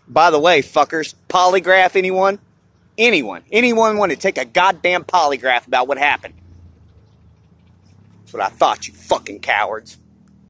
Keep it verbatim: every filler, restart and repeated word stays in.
By the way, fuckers, polygraph anyone? Anyone. Anyone want to take a goddamn polygraph about what happened? That's what I thought, you fucking cowards.